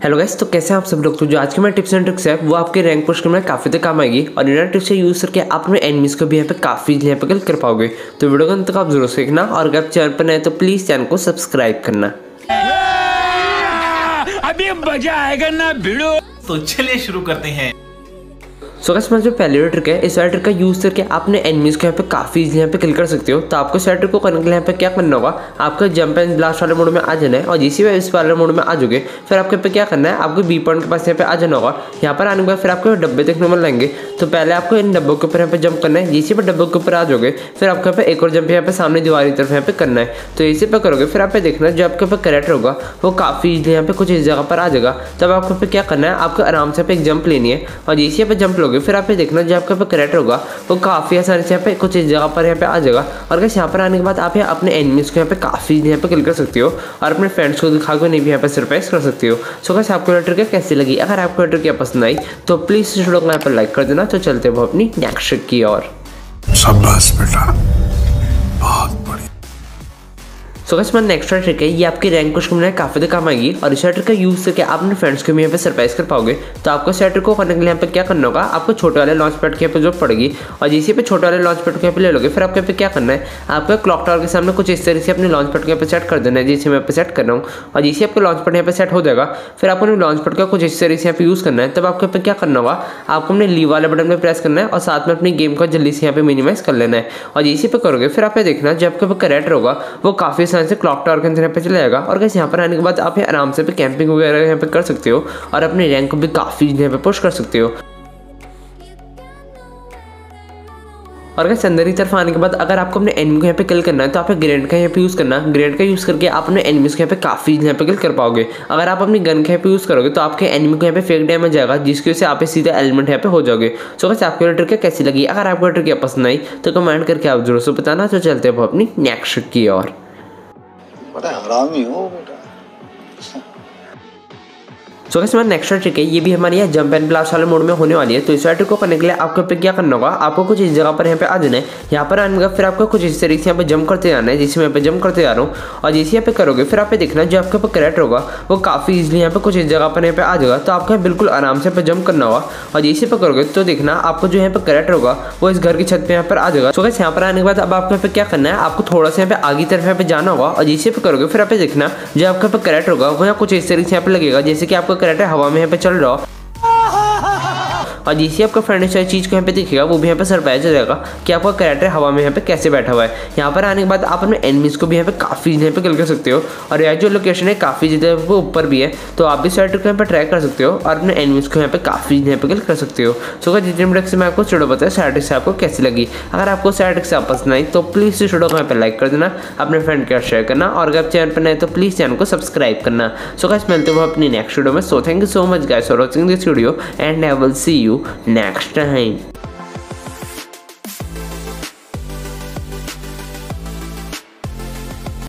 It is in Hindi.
हेलो गाइस, तो कैसे हैं आप सब लोग। तो जो आज की मेरी टिप्स एंड ट्रिक्स है वो आपके रैंक पुश करने में काफ़ी ज़्यादा काम आएगी और इन ट्रिक्स से यूज़ करके आप अपने एनिमीज को भी यहाँ पे काफ़ी यहाँ पे किल कर पाओगे। तो वीडियो को अंत तक आप जरूर देखना और अगर आप चैनल पर नए तो प्लीज़ चैनल को सब्सक्राइब करना। अभी मजा आएगा ना भिड़ो। तो चलिए शुरू करते हैं। सो गाइस, जो पहली ट्रिक है इस वाले ट्रिक का यूज़ करके आपने एनिमीज को यहाँ पे काफ़ी इजी यहाँ पे किल कर सकते हो। तो आपको इस वाले ट्रिक को करने के लिए यहाँ पे क्या करना होगा, आपको जंप एंड ब्लास्ट वाले मोड में आ जाना है और जिसी वे इस वाले मोड में आ जाओगे फिर आपको पे क्या करना है, आपको बी पॉइंट के पास यहाँ पे आ जाना होगा। यहाँ पर आने के बाद फिर आपको डब्बे देखने में लाएंगे। तो पहले आपको इन डब्बों के ऊपर यहाँ पे जंप करना है। जिसी पर डब्बों के ऊपर आ जाओगे फिर आपको यहाँ पे एक और जंप यहाँ पे सामने दीवार की तरफ यहाँ पे करना है। तो इसी पे करोगे फिर आप पे देखना जो आपके ऊपर कैरेक्टर होगा वो काफ़ी इजीली यहाँ पे कुछ इस जगह पर आ जाएगा। तब आपको पे क्या करना है, आपको आराम से एक जंप लेनी है और जिसी पे जंप लोगे फिर आप पे देखना जो आपके ऊपर कैरेक्टर होगा वो काफ़ी आसानी से यहाँ पे कुछ इस जगह पर यहाँ पे आ जाएगा। और गाइस यहाँ पर आने के बाद आप यहाँ अपने एनिमीज को यहाँ पे काफ़ी यहाँ पे किल कर सकते हो और अपने फ्रेंड्स को दिखा के नहीं भी यहाँ पे सरप्राइज कर सकते हो। सो गाइस आपको ये ट्रिक कैसी लगी, अगर आपको ये ट्रिक पसंद आई तो प्लीज़ वीडियो को यहाँ पर लाइक कर देना। तो चलते हैं वो अपनी नेक्स्ट ट्रिक की ओर। शाबाश बेटा, बहुत बढ़िया। सो गाइस मेरा नेक्स्ट ट्रिक है ये आपकी रैंक पुश करने में काफ़ी ज़्यादा काम आएगी और इस ट्रिक का यूज़ करके आप अपने फ्रेंड्स को भी यहाँ पे सरप्राइज कर पाओगे। तो आपको इस ट्रिक को करने के लिए यहाँ पे क्या करना होगा, आपको छोटे वाले लॉन्च पैड के यहाँ पे जरूरत पड़ेगी और जिसी पे छोटे वाले लॉन्च पैड को यहाँ पे ले लोगे फिर आपको यहाँ पे क्या करना है, आपको क्लॉक टावर के सामने कुछ इस तरीके से अपने लॉन्च पैड को यहाँ पे सेट कर देना है जिसे मैं यहाँ पे सेट कर रहा हूँ। और जिसे आपका लॉन्च पैड यहाँ पे सेट हो जाएगा फिर आपको अपने लॉन्च पैड का कुछ इस तरीके से यहाँ पे यूज़ करना है। तब आपको यहाँ पे क्या करना होगा, आपको अपने लीव वाले बटन पर प्रेस करना है और साथ में अपनी गेम को जल्दी से यहाँ पे मिनिमाइज कर लेना है। और जिसी पे करोगे फिर आप देखना जो आपके कैरेक्टर होगा वो काफ़ी आसानी से क्लॉक टावर के अंदर यहाँ पे चला जाएगा। और गाइस यहाँ पर आने के बाद आप आराम से कैंपिंग वगैरह यहाँ पे कर सकते हो और अपने रैंक को भी काफ़ी यहाँ पे पुश कर सकते हो। और गाइस अंदर की तरफ आने के बाद अगर आपको अपने एनिमी को यहाँ पे किल करना है तो आप ग्रेनेड का यहाँ पे यूज़ करना। ग्रेनेड का यूज़ करके आप अपने एनिमीज को यहाँ पे काफ़ी यहाँ पे किल कर पाओगे। अगर आप अपनी गन का यहाँ पे यूज़ करोगे तो आपके एनिमी को यहाँ पे फेक डैमेज जाएगा जिसकी वजह से आप सीधे एलिमेंट यहाँ पे हो जाओगे। सो गाइस आपको ट्रिक कैसी लगी, अगर आपको ट्रिक पसंद आई तो कमेंट करके आप जरूर से बताना। तो चलते हैं अपनी नेक्स्ट ट्रिक की ओर। बड़ा हरामी हो बेटा। सो गाइस हमारा नेक्स्ट ट्रिक है ये भी हमारी यहाँ जंप एंड ब्लास्ट वाले मोड में होने वाली है। तो इस ट्रिक को करने के लिए आपको पे क्या करना होगा, आपको कुछ इस जगह पर यहाँ पे आ जाना है। यहाँ पर आने का फिर आपको कुछ इस तरीके से यहाँ पे जंप करते जाना है जिससे मैं यहाँ पे जंप करते जा रहा हूँ। और जिसे यहाँ पे करोगे फिर आप पे देखना जो आपके ऊपर कैरेक्टर होगा वो काफ़ी इजीली यहाँ पे कुछ इस जगह पर यहाँ पे आ जाएगा। तो आपको बिल्कुल आराम से पे जंप करना होगा और जिसे पे करोगे तो देखना आपको जो यहाँ पे कैरेक्टर होगा वो इस घर की छत पे यहाँ पर आ जाएगा। सो गाइस यहाँ पर आने के बाद अब आपको यहाँ पे क्या करना है, आपको थोड़ा सा यहाँ पे आगे तरफ यहाँ पे जाना होगा और जिसे पे करोगे फिर आप पे देखना जो आपके ऊपर कैरेक्टर होगा वो यहाँ कुछ इस तरीके से यहाँ पे लगेगा जैसे कि आपका कैरेक्टर हवा में यहाँ पे चल रहा हो। और जिसे आपका फ्रेंड इस चीज़ को यहाँ पे दिखेगा वो भी यहाँ पे सरप्राइज हो जाएगा कि आपका कैरेक्टर हवा में यहाँ पे कैसे बैठा हुआ है। यहाँ पर आने के बाद आप अपने एनिमीज को भी यहाँ पे काफ़ी यहाँ पे किल कर सकते हो और यह जो लोकेशन है काफ़ी ज़्यादा वो ऊपर भी है। तो आप भी इस ट्रिक को यहाँ पे ट्राई कर सकते हो और अपने एनिमीज को यहाँ पे काफ़ी यहाँ पे किल कर सकते हो। सो गाइस जितने ट्रिक से मैं आपको वीडियो बताया सारी ट्रिक्स आपको कैसी लगी, अगर आपको सारी ट्रिक्स पसंद आई तो प्लीज़ इस वीडियो को यहाँ पे लाइक कर देना, अपने फ्रेंड के साथ शेयर करना और अगर आप चैनल पर नए तो प्लीज़ चैनल को सब्सक्राइब करना। सो गाइस मिलते हो अपनी नेक्स्ट वीडियो में। So thank you so much guys for watching this video and I will see you next time.